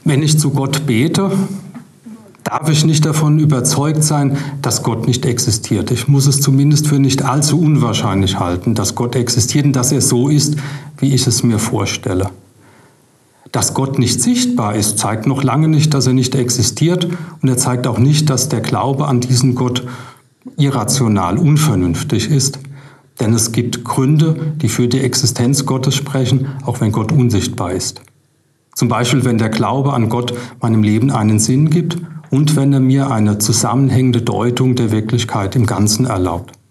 Wenn ich zu Gott bete, darf ich nicht davon überzeugt sein, dass Gott nicht existiert. Ich muss es zumindest für nicht allzu unwahrscheinlich halten, dass Gott existiert und dass er so ist, wie ich es mir vorstelle. Dass Gott nicht sichtbar ist, zeigt noch lange nicht, dass er nicht existiert, und er zeigt auch nicht, dass der Glaube an diesen Gott irrational, unvernünftig ist. Denn es gibt Gründe, die für die Existenz Gottes sprechen, auch wenn Gott unsichtbar ist. Zum Beispiel, wenn der Glaube an Gott meinem Leben einen Sinn gibt und wenn er mir eine zusammenhängende Deutung der Wirklichkeit im Ganzen erlaubt.